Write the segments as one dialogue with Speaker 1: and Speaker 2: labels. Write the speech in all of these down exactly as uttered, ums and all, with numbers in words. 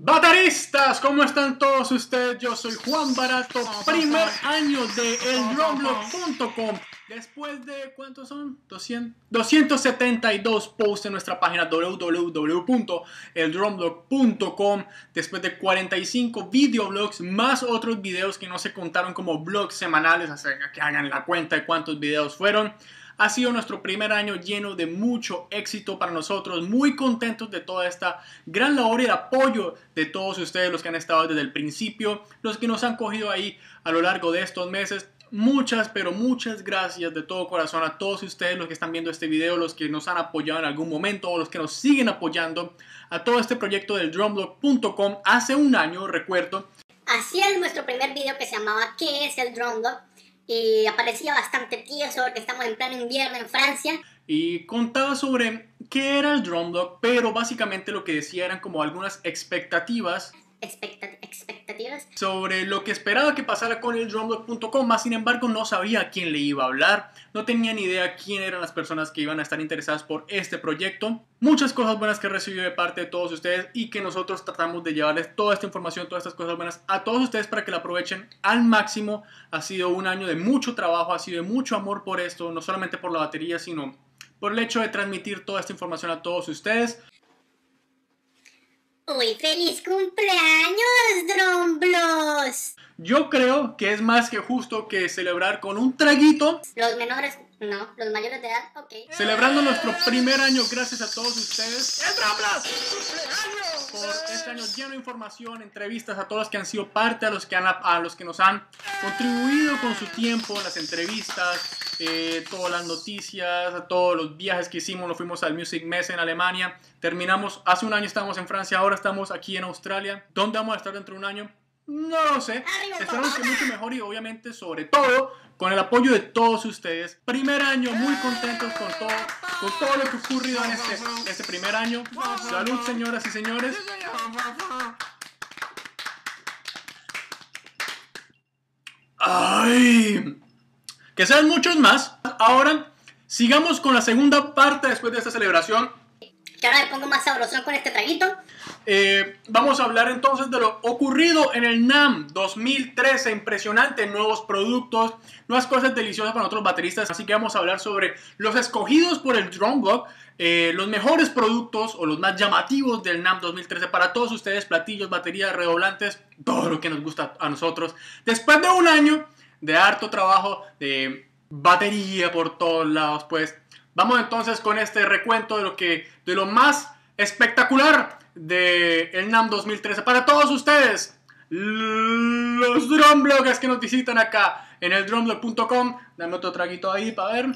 Speaker 1: Bateristas, ¿cómo están todos ustedes? Yo soy Juan Barato, primer año de el drum blog punto com. Después de, ¿cuántos son? doscientos setenta y dos posts en nuestra página w w w punto el drum blog punto com. Después de cuarenta y cinco videoblogs, más otros videos que no se contaron como blogs semanales, así que hagan la cuenta de cuántos videos fueron. Ha sido nuestro primer año lleno de mucho éxito para nosotros, muy contentos de toda esta gran labor y el apoyo de todos ustedes, los que han estado desde el principio, los que nos han cogido ahí a lo largo de estos meses. Muchas, pero muchas gracias de todo corazón a todos ustedes, los que están viendo este video, los que nos han apoyado en algún momento o los que nos siguen apoyando a todo este proyecto del drum blog punto com. Hace un año, recuerdo,
Speaker 2: hacía nuestro primer video que se llamaba ¿Qué es el drum blog? Y aparecía bastante tieso porque estamos en pleno invierno en Francia.
Speaker 1: Y contaba sobre qué era el drum blog, pero básicamente lo que decía eran como algunas expectativas.
Speaker 2: Expecta expectativas.
Speaker 1: Sobre lo que esperaba que pasara con el drum blog punto com, más sin embargo no sabía a quién le iba a hablar, no tenía ni idea quién eran las personas que iban a estar interesadas por este proyecto. Muchas cosas buenas que recibí de parte de todos ustedes y que nosotros tratamos de llevarles toda esta información, todas estas cosas buenas a todos ustedes para que la aprovechen al máximo. Ha sido un año de mucho trabajo, ha sido de mucho amor por esto, no solamente por la batería, sino por el hecho de transmitir toda esta información a todos ustedes.
Speaker 2: ¡Uy, feliz cumpleaños, Drumblos!
Speaker 1: Yo creo que es más que justo que celebrar con un traguito.
Speaker 2: Los menores, no, los mayores de edad, ok.
Speaker 1: Celebrando nuestro primer año gracias a todos ustedes. ¡El Drumblos! ¡Cumpleaños! Por este año lleno de información, entrevistas a todos los que han sido parte, a los que, han, a los que nos han contribuido con su tiempo, las entrevistas, eh, todas las noticias, a todos los viajes que hicimos. Nos fuimos al Music Messe en Alemania. Terminamos, hace un año estábamos en Francia, ahora estamos aquí en Australia. ¿Dónde vamos a estar dentro de un año? No lo sé. Esperamos que mucho mejor y obviamente sobre todo con el apoyo de todos ustedes. Primer año, muy contentos con todo, con todo lo que ha ocurrido en este, este primer año. Salud, señoras y señores. Ay, que sean muchos más. Ahora sigamos con la segunda parte después de esta celebración.
Speaker 2: Que ahora me pongo más sabrosón con este traguito.
Speaker 1: Eh, vamos a hablar entonces de lo ocurrido en el NAMM dos mil trece. Impresionante, nuevos productos, nuevas cosas deliciosas para nosotros bateristas. Así que vamos a hablar sobre los escogidos por el drum blog, eh, los mejores productos o los más llamativos del NAMM dos mil trece para todos ustedes, platillos, baterías, redoblantes, todo lo que nos gusta a nosotros. Después de un año de harto trabajo, de batería por todos lados, pues vamos entonces con este recuento de lo que de lo más espectacular de el NAMM dos mil trece para todos ustedes, los drum bloggers que nos visitan acá en el drum blog punto com. Dame otro traguito ahí para ver.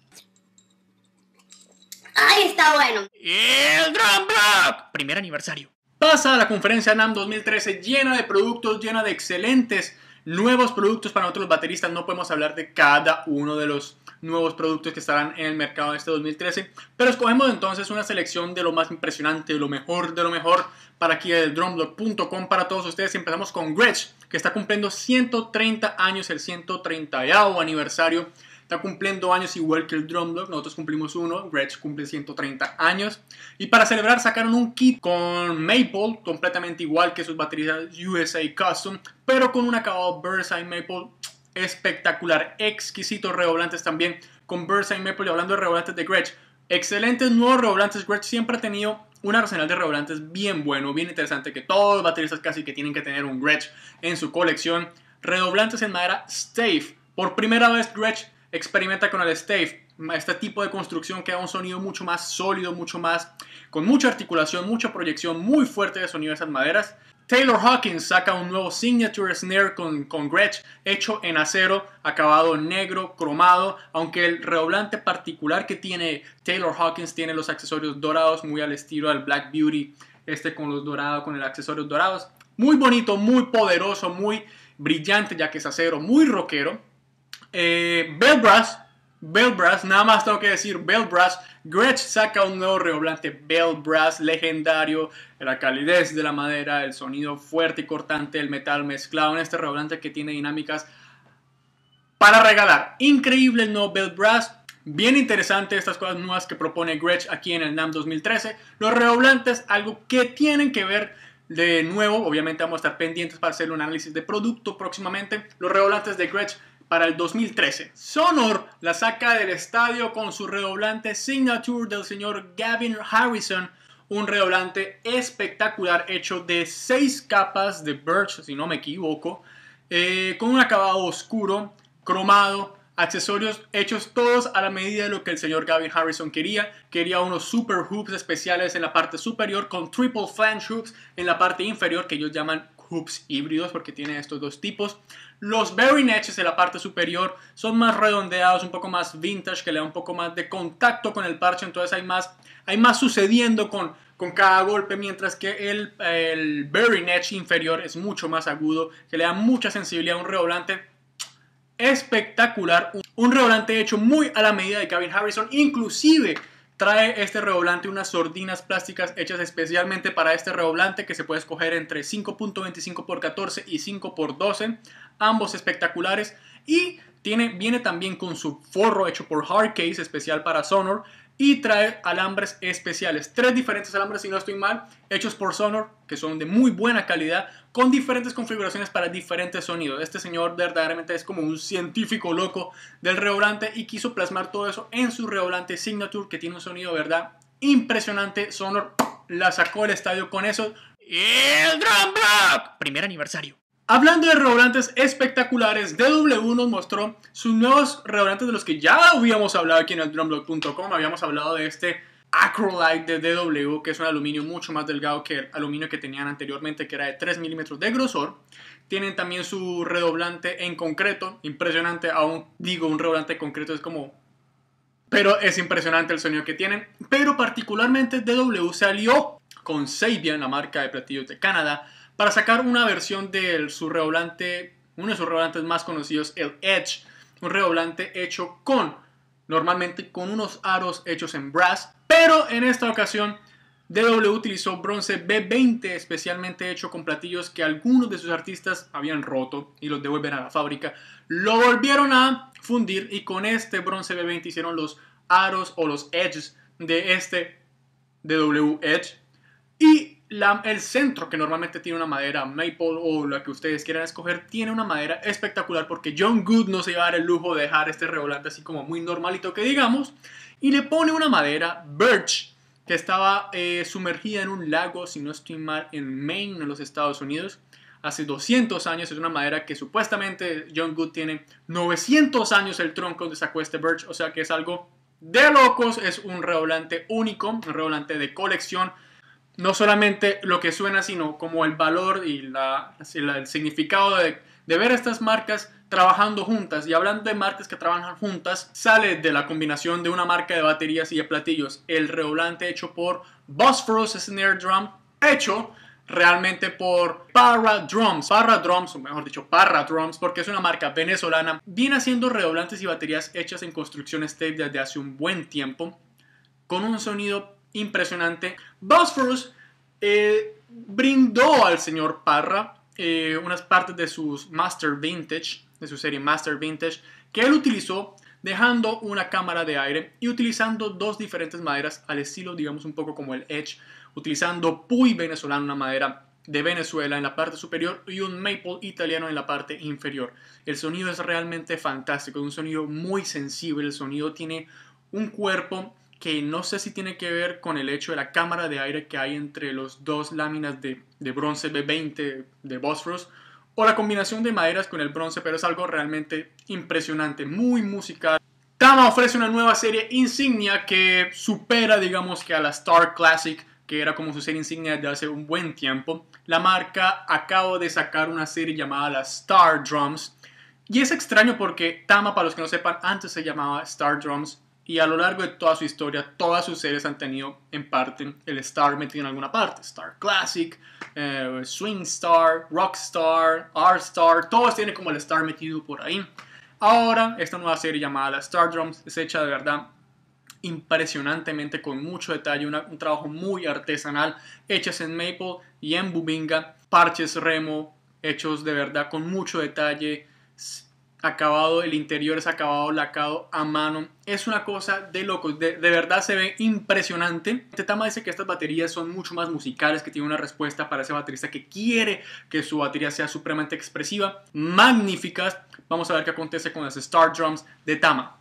Speaker 2: ¡Ay, está bueno!
Speaker 1: El drum blog, primer aniversario. Pasa la conferencia NAMM dos mil trece llena de productos, llena de excelentes nuevos productos para nosotros los bateristas. No podemos hablar de cada uno de los nuevos productos que estarán en el mercado en este dos mil trece, pero escogemos entonces una selección de lo más impresionante, de lo mejor de lo mejor para aquí el drum blog punto com para todos ustedes. Y empezamos con Gretsch, que está cumpliendo ciento treinta años, el ciento treintaavo aniversario. Está cumpliendo años igual que el drum blog, nosotros cumplimos uno, Gretsch cumple ciento treinta años. Y para celebrar sacaron un kit con Maple, completamente igual que sus baterías U S A Custom, pero con un acabado Birdseye Maple espectacular, exquisitos redoblantes también con Birdseye Maple. Y hablando de redoblantes de Gretsch, excelentes nuevos redoblantes. Gretsch siempre ha tenido un arsenal de redoblantes bien bueno, bien interesante, que todos los bateristas casi que tienen que tener un Gretsch en su colección. Redoblantes en madera Stave. Por primera vez Gretsch experimenta con el Stave, este tipo de construcción que da un sonido mucho más sólido, mucho más, con mucha articulación, mucha proyección, muy fuerte de sonido de esas maderas. Taylor Hawkins saca un nuevo Signature Snare con, con Gretsch, hecho en acero, acabado negro, cromado, aunque el redoblante particular que tiene Taylor Hawkins tiene los accesorios dorados, muy al estilo del Black Beauty, este con los dorados, con los accesorios dorados. Muy bonito, muy poderoso, muy brillante ya que es acero, muy rockero. Eh, Bell Brass, Bell Brass, nada más tengo que decir Bell Brass. Gretsch saca un nuevo redoblante Bell Brass legendario, la calidez de la madera, el sonido fuerte y cortante, el metal mezclado en este redoblante que tiene dinámicas para regalar. Increíble el nuevo Bell Brass, bien interesante estas cosas nuevas que propone Gretsch aquí en el NAMM dos mil trece. Los redoblantes, algo que tienen que ver De nuevo, obviamente vamos a estar pendientes para hacer un análisis de producto próximamente. Los redoblantes de Gretsch para el dos mil trece. Sonor la saca del estadio con su redoblante Signature del señor Gavin Harrison. Un redoblante espectacular hecho de seis capas de birch, si no me equivoco. Eh, con un acabado oscuro, cromado. Accesorios hechos todos a la medida de lo que el señor Gavin Harrison quería. Quería unos super hoops especiales en la parte superior con triple flange hoops en la parte inferior que ellos llaman hoops híbridos porque tiene estos dos tipos. Los bearing edges en la parte superior son más redondeados, un poco más vintage, que le da un poco más de contacto con el parche. Entonces hay más, hay más sucediendo con, con cada golpe, mientras que el, el bearing edge inferior es mucho más agudo, que le da mucha sensibilidad a un redoblante espectacular, un redoblante hecho muy a la medida de Gavin Harrison. Inclusive trae este redoblante unas sordinas plásticas hechas especialmente para este redoblante, que se puede escoger entre cinco punto veinticinco por catorce y cinco por doce, ambos espectaculares. Y tiene, viene también con su forro hecho por Hardcase, especial para Sonor. Y trae alambres especiales, tres diferentes alambres si no estoy mal, hechos por Sonor, que son de muy buena calidad, con diferentes configuraciones para diferentes sonidos. Este señor verdaderamente es como un científico loco del redoblante y quiso plasmar todo eso en su redoblante Signature, que tiene un sonido, verdad, impresionante. Sonor la sacó del estadio con eso. Y el Drum Block, primer aniversario. Hablando de redoblantes espectaculares, D W nos mostró sus nuevos redoblantes de los que ya habíamos hablado aquí en el drumblog punto com. Habíamos hablado de este Acrolite de D W, que es un aluminio mucho más delgado que el aluminio que tenían anteriormente, que era de tres milímetros de grosor. Tienen también su redoblante en concreto, impresionante. Aún digo, un redoblante concreto es como... pero es impresionante el sonido que tienen. Pero particularmente D W se alió con Sabian, la marca de platillos de Canadá, para sacar una versión de su redoblante, uno de sus redoblantes más conocidos, el Edge. Un redoblante hecho con, normalmente con unos aros hechos en brass. Pero en esta ocasión D W utilizó bronce B veinte, especialmente hecho con platillos que algunos de sus artistas habían roto y los devuelven a la fábrica. Lo volvieron a fundir y con este bronce B veinte hicieron los aros o los edges de este D W Edge. Y La, el centro, que normalmente tiene una madera maple o la que ustedes quieran escoger, tiene una madera espectacular porque John Good no se iba a dar el lujo de dejar este redoblante así como muy normalito que digamos, y le pone una madera birch que estaba eh, sumergida en un lago, si no estoy mal, en Maine, en los Estados Unidos, hace doscientos años. Es una madera que supuestamente John Good tiene novecientos años el tronco donde sacó este birch, o sea que es algo de locos. Es un redoblante único, un redoblante de colección. No solamente lo que suena, sino como el valor y la, el significado de, de ver estas marcas trabajando juntas. Y hablando de marcas que trabajan juntas, sale de la combinación de una marca de baterías y de platillos el redoblante hecho por Bosphorus Snare Drum, hecho realmente por Parra Drums. Parra Drums, o mejor dicho, Parra Drums, porque es una marca venezolana. Viene haciendo redoblantes y baterías hechas en construcciones tape desde hace un buen tiempo, con un sonido impresionante. Bosphorus eh, brindó al señor Parra eh, unas partes de sus Master Vintage, de su serie Master Vintage, que él utilizó dejando una cámara de aire y utilizando dos diferentes maderas al estilo, digamos, un poco como el Edge, utilizando Puy venezolano, una madera de Venezuela en la parte superior y un maple italiano en la parte inferior. El sonido es realmente fantástico, es un sonido muy sensible. El sonido tiene un cuerpo que no sé si tiene que ver con el hecho de la cámara de aire que hay entre las dos láminas de, de bronce B veinte de Bosphorus, o la combinación de maderas con el bronce, pero es algo realmente impresionante, muy musical. Tama ofrece una nueva serie insignia que supera, digamos, que a la Star Classic, que era como su serie insignia de hace un buen tiempo. La marca acaba de sacar una serie llamada la Star Drums, y es extraño porque Tama, para los que no sepan, antes se llamaba Star Drums. Y a lo largo de toda su historia, todas sus series han tenido en parte el Star metido en alguna parte. Star Classic, eh, Swing Star, Rock Star, Art Star, todos tienen como el Star metido por ahí. Ahora, esta nueva serie llamada la Star Drums es hecha de verdad impresionantemente, con mucho detalle, una, un trabajo muy artesanal, hechas en maple y en bubinga, parches remo, hechos de verdad con mucho detalle. acabado, el interior es acabado lacado a mano. Es una cosa de locos, de, de verdad se ve impresionante. Tama dice que estas baterías son mucho más musicales, que tiene una respuesta para ese baterista que quiere que su batería sea supremamente expresiva, magníficas. Vamos a ver qué acontece con las Star Drums de Tama.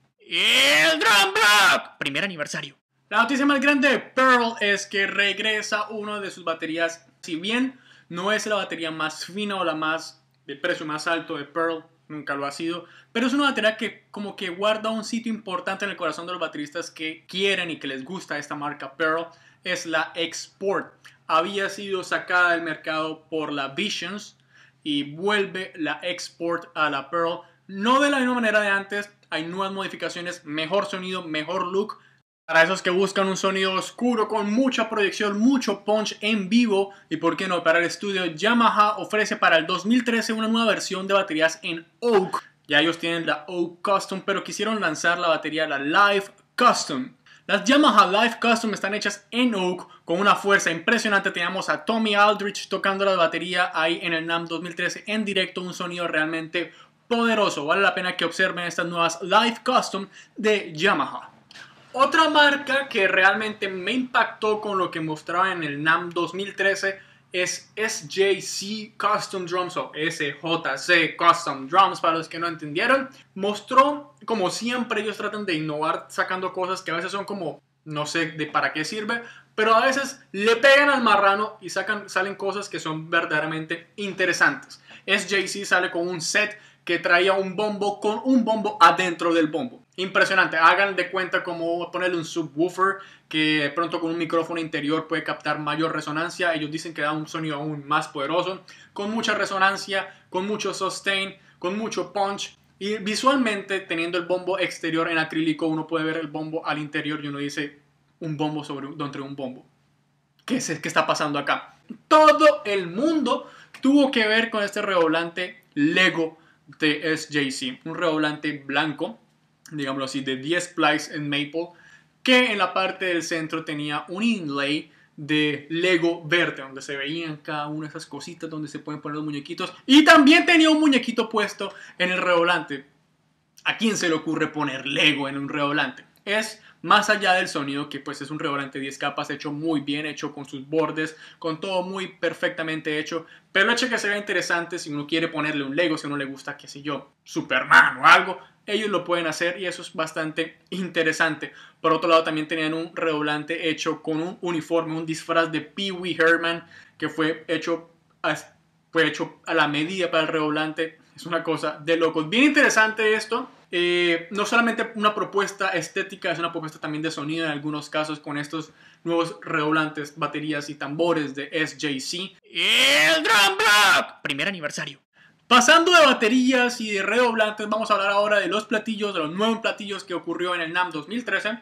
Speaker 1: El Drum Block, primer aniversario. La noticia más grande de Pearl es que regresa una de sus baterías. Si bien no es la batería más fina o la más de precio más alto de Pearl, nunca lo ha sido, pero es una batería que como que guarda un sitio importante en el corazón de los bateristas que quieren y que les gusta esta marca Pearl. Es la Export. Había sido sacada del mercado por la Visions y vuelve la Export a la Pearl. No de la misma manera de antes, hay nuevas modificaciones, mejor sonido, mejor look. Para esos que buscan un sonido oscuro con mucha proyección, mucho punch en vivo y por qué no para el estudio, Yamaha ofrece para el dos mil trece una nueva versión de baterías en Oak. Ya ellos tienen la Oak Custom, pero quisieron lanzar la batería, la Live Custom. Las Yamaha Live Custom están hechas en Oak con una fuerza impresionante. Teníamos a Tommy Aldrich tocando la batería ahí en el NAMM dos mil trece en directo, un sonido realmente poderoso. Vale la pena que observen estas nuevas Live Custom de Yamaha. Otra marca que realmente me impactó con lo que mostraba en el NAMM dos mil trece es S J C Custom Drums o S J C Custom Drums para los que no entendieron. Mostró, como siempre, ellos tratan de innovar sacando cosas que a veces son como, no sé de para qué sirve, pero a veces le pegan al marrano y sacan, salen cosas que son verdaderamente interesantes. S J C sale con un set que traía un bombo con un bombo adentro del bombo. Impresionante, hagan de cuenta como ponerle un subwoofer que de pronto con un micrófono interior puede captar mayor resonancia. Ellos dicen que da un sonido aún más poderoso, con mucha resonancia, con mucho sustain, con mucho punch. Y visualmente, teniendo el bombo exterior en acrílico, uno puede ver el bombo al interior y uno dice, un bombo sobre entre un bombo. ¿Qué es, qué está pasando acá? Todo el mundo tuvo que ver con este redoblante Lego de S J C, un redoblante blanco, digámoslo así, de diez plies en maple, que en la parte del centro tenía un inlay de Lego verde, donde se veían cada una de esas cositas donde se pueden poner los muñequitos, y también tenía un muñequito puesto en el redoblante. ¿A quién se le ocurre poner Lego en un redoblante? Es más allá del sonido, que pues es un redoblante diez capas hecho muy bien, hecho con sus bordes, con todo muy perfectamente hecho, pero el hecho de que se vea interesante, si uno quiere ponerle un Lego, si uno le gusta, qué sé yo, Superman o algo, ellos lo pueden hacer y eso es bastante interesante. Por otro lado, también tenían un redoblante hecho con un uniforme, un disfraz de Pee Wee Herman, que fue hecho a, fue hecho a la medida para el redoblante. Es una cosa de locos. Bien interesante esto. Eh, no solamente una propuesta estética, es una propuesta también de sonido en algunos casos con estos nuevos redoblantes, baterías y tambores de S J C. El Drum Block, primer aniversario. Pasando de baterías y de redoblantes, vamos a hablar ahora de los platillos, de los nuevos platillos que ocurrió en el NAMM dos mil trece.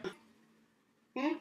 Speaker 2: ¿Mm?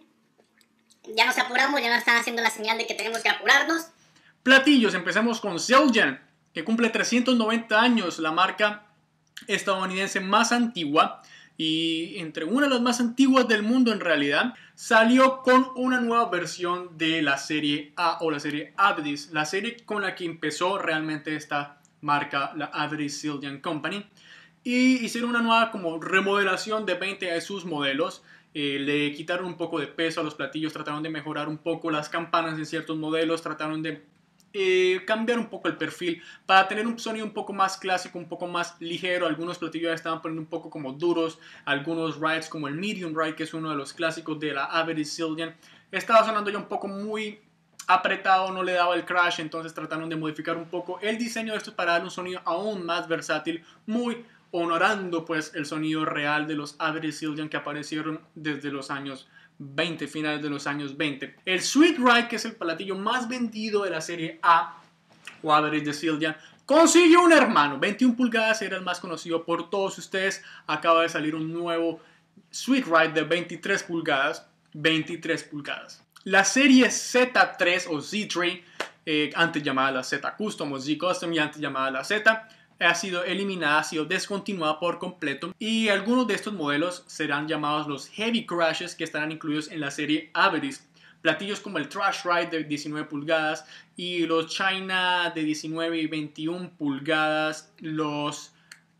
Speaker 2: Ya nos apuramos, ya nos están haciendo la señal de que tenemos que apurarnos.
Speaker 1: Platillos, empecemos con Zildjian, que cumple trescientos noventa años, la marca estadounidense más antigua y entre una de las más antiguas del mundo en realidad. Salió con una nueva versión de la serie A o la serie Avedis, la serie con la que empezó realmente esta marca, la Avedis Zildjian Company, y hicieron una nueva como remodelación de veinte de sus modelos. Eh, le quitaron un poco de peso a los platillos, trataron de mejorar un poco las campanas en ciertos modelos, trataron de eh, cambiar un poco el perfil para tener un sonido un poco más clásico, un poco más ligero. Algunos platillos ya estaban poniendo un poco como duros, algunos rides como el Medium Ride, que es uno de los clásicos de la Avedis Zildjian, estaba sonando ya un poco muy apretado, no le daba el crash, entonces trataron de modificar un poco el diseño de esto para darle un sonido aún más versátil, muy honorando pues el sonido real de los Avedis Zildjian que aparecieron desde los años veinte, finales de los años veinte. El Sweet Ride, que es el platillo más vendido de la serie A o Avedis de Zildjian, consiguió un hermano, veintiuna pulgadas, era el más conocido por todos ustedes. Acaba de salir un nuevo Sweet Ride de veintitrés pulgadas, veintitrés pulgadas. La serie Z tres o Z tres, eh, antes llamada la Z Custom o Z Custom y antes llamada la Z, ha sido eliminada, ha sido descontinuada por completo, y algunos de estos modelos serán llamados los Heavy Crashes, que estarán incluidos en la serie Avedis. Platillos como el Trash Ride de diecinueve pulgadas y los China de diecinueve y veintiuna pulgadas, los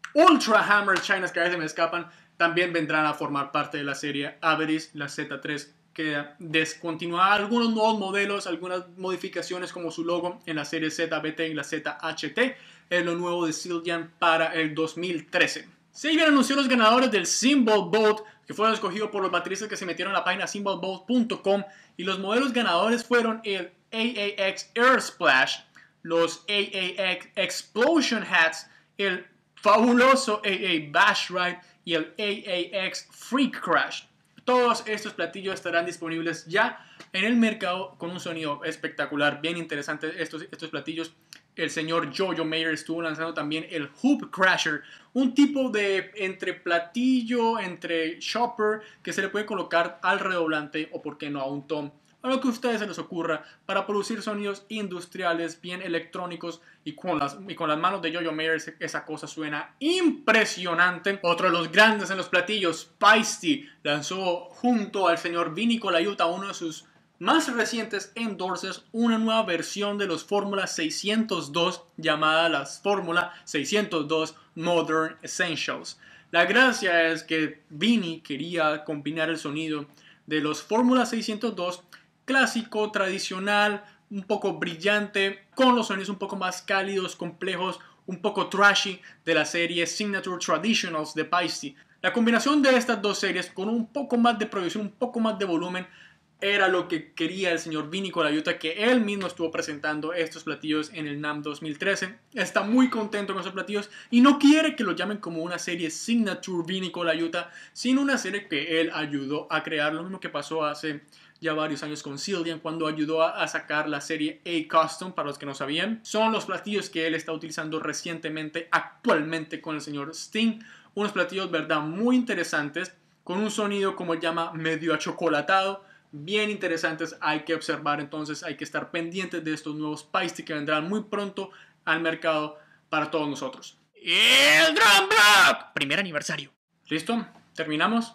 Speaker 1: Ultra Hammer Chinas, que a veces me escapan, también vendrán a formar parte de la serie Averis. La Z tres queda descontinuada. Algunos nuevos modelos, algunas modificaciones como su logo en la serie Z B T y la Z H T. Es lo nuevo de Zildjian para el dos mil trece. Siguen anunció los ganadores del Symbol Boat, que fueron escogidos por los bateristas que se metieron a la página symbol boat punto com, y los modelos ganadores fueron el A A X Air Splash, los A A X Explosion Hats, el fabuloso A A Bash Ride y el A A X Freak Crash. Todos estos platillos estarán disponibles ya en el mercado con un sonido espectacular, bien interesante estos, estos platillos. El señor Jojo Mayer estuvo lanzando también el Hoop Crasher, un tipo de entre platillo, entre shopper que se le puede colocar al redoblante o por qué no a un tom, a lo que a ustedes se les ocurra, para producir sonidos industriales bien electrónicos, y con las, y con las manos de Jojo Mayer esa cosa suena impresionante. Otro de los grandes en los platillos, Paiste, lanzó junto al señor Vinny Colaiuta, uno de sus más recientes endorses, una nueva versión de los Fórmula seiscientos dos llamada las Fórmula seiscientos dos Modern Essentials. La gracia es que Vinny quería combinar el sonido de los Fórmula seiscientos dos clásico, tradicional, un poco brillante, con los sonidos un poco más cálidos, complejos, un poco trashy de la serie Signature Traditionals de Paiste. La combinación de estas dos series con un poco más de producción, un poco más de volumen, era lo que quería el señor Vinny Colaiuta, que él mismo estuvo presentando estos platillos en el NAMM dos mil trece. Está muy contento con esos platillos y no quiere que lo llamen como una serie Signature Vinny Colaiuta, sino una serie que él ayudó a crear. Lo mismo que pasó hace ya varios años con Zildjian, cuando ayudó a, a sacar la serie A-Custom. Para los que no sabían, son los platillos que él está utilizando recientemente, actualmente, con el señor Sting. Unos platillos, verdad, muy interesantes, con un sonido, como él llama, medio achocolatado, bien interesantes. Hay que observar, entonces hay que estar pendientes de estos nuevos Paiste que vendrán muy pronto al mercado para todos nosotros. Y el Drum Block, primer aniversario. ¿Listo? ¿Terminamos?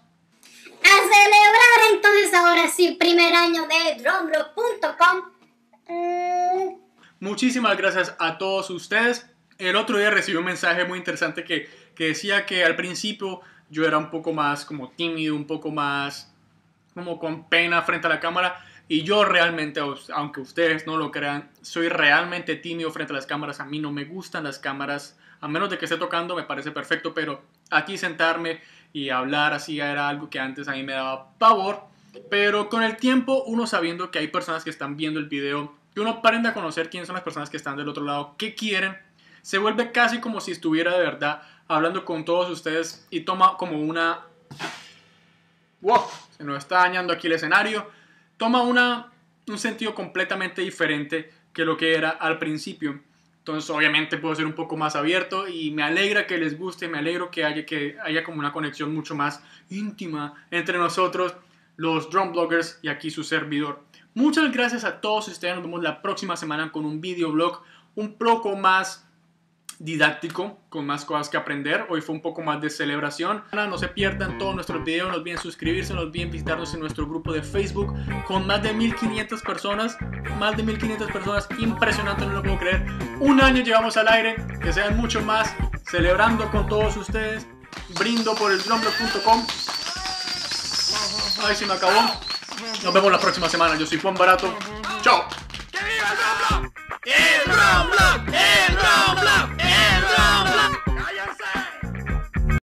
Speaker 2: A celebrar entonces ahora sí, primer año de drum block punto com. Mm.
Speaker 1: Muchísimas gracias a todos ustedes. El otro día recibí un mensaje muy interesante que, que decía que al principio yo era un poco más como tímido, un poco más como con pena frente a la cámara, y yo realmente, aunque ustedes no lo crean, soy realmente tímido frente a las cámaras. A mí no me gustan las cámaras, a menos de que esté tocando me parece perfecto, pero aquí sentarme y hablar así era algo que antes a mí me daba pavor. Pero con el tiempo, uno sabiendo que hay personas que están viendo el video, que uno aprende a conocer quiénes son las personas que están del otro lado, qué quieren, se vuelve casi como si estuviera de verdad hablando con todos ustedes, y toma como una... ¡Wow! Se nos está dañando aquí el escenario. Toma una, un sentido completamente diferente que lo que era al principio. Entonces, obviamente, puedo ser un poco más abierto, y me alegra que les guste, me alegro que haya, que haya como una conexión mucho más íntima entre nosotros, los drum bloggers, y aquí su servidor. Muchas gracias a todos ustedes. Nos vemos la próxima semana con un videoblog un poco más didáctico, con más cosas que aprender. Hoy fue un poco más de celebración. No se pierdan todos nuestros videos, no olviden suscribirse, no olviden visitarnos en nuestro grupo de Facebook con más de mil quinientas personas, más de mil quinientas personas, impresionante, no lo puedo creer. Un año llevamos al aire, que sean mucho más, celebrando con todos ustedes. Brindo por el drum block punto com. Ay, se me acabó. Nos vemos la próxima semana. Yo soy Juan Barato. Chao. ¡Que viva el drum block!